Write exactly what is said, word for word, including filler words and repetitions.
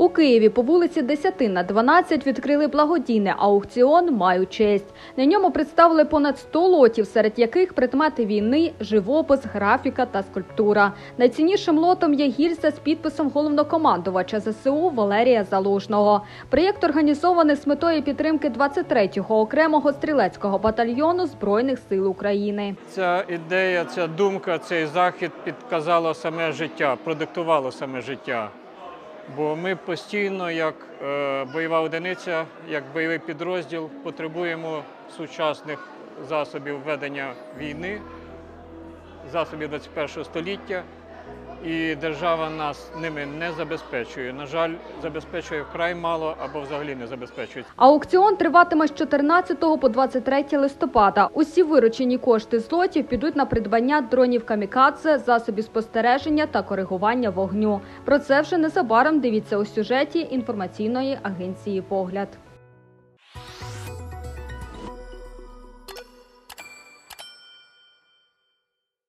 У Києві по вулиці десять на дванадцять відкрили благодійний аукціон «Маю честь». На ньому представили понад сто лотів, серед яких предмети війни, живопис, графіка та скульптура. Найціннішим лотом є гільза з підписом головнокомандувача зе се у Валерія Залужного. Проєкт організований з метою підтримки двадцять третього окремого стрілецького батальйону Збройних сил України. Ця ідея, ця думка, цей захід підказало саме життя, продиктувало саме життя. Бо ми постійно, як е, бойова одиниця, як бойовий підрозділ, потребуємо сучасних засобів ведення війни, засобів двадцять першого століття, і держава нас ними не забезпечує. На жаль, забезпечує вкрай мало або взагалі не забезпечує. Аукціон триватиме з чотирнадцятого по двадцять третє листопада. Усі виручені кошти з лотів підуть на придбання дронів камікадзе, засобів спостереження та коригування вогню. Про це вже незабаром дивіться у сюжеті інформаційної агенції «Погляд».